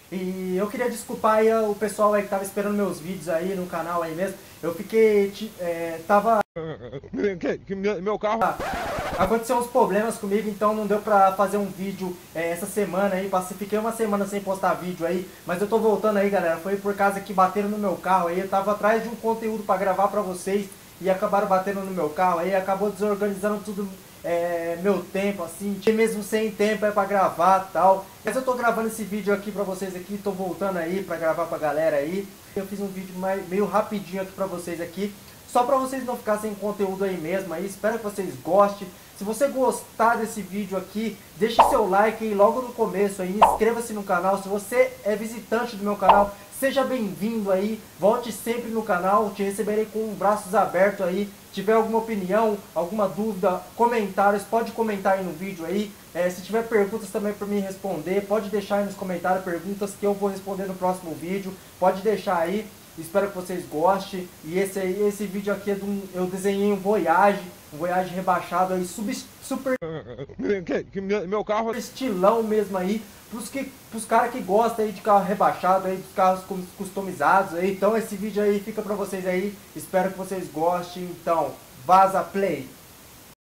E eu queria desculpar aí o pessoal aí que tava esperando meus vídeos aí no canal aí mesmo. Eu fiquei, tava Meu carro. aconteceu uns problemas comigo, então não deu pra fazer um vídeo essa semana aí. Fiquei uma semana sem postar vídeo aí, mas eu tô voltando aí, galera. Foi por causa que bateram no meu carro aí. Eu tava atrás de um conteúdo pra gravar pra vocês e acabaram batendo no meu carro aí. Acabou desorganizando tudo, meu tempo, assim. Mesmo sem tempo é pra gravar e tal. Mas eu tô gravando esse vídeo aqui pra vocês aqui. Tô voltando aí pra gravar pra galera aí. Eu fiz um vídeo meio rapidinho aqui pra vocês aqui. Só para vocês não ficarem sem conteúdo aí mesmo aí, espero que vocês gostem. Se você gostar desse vídeo aqui, deixe seu like aí logo no começo aí, inscreva-se no canal. Se você é visitante do meu canal, seja bem-vindo aí, volte sempre no canal, te receberei com braços abertos aí. Se tiver alguma opinião, alguma dúvida, comentários, pode comentar aí no vídeo aí. Se tiver perguntas também para mim responder, pode deixar aí nos comentários perguntas que eu vou responder no próximo vídeo. Pode deixar aí. Espero que vocês gostem. E esse vídeo aqui é eu desenhei um Voyage rebaixado aí, super Meu carro. estilão mesmo aí, pros caras que gostam aí de carro rebaixado aí, dos carros customizados aí. Então esse vídeo aí fica pra vocês aí. Espero que vocês gostem. Então, vaza play!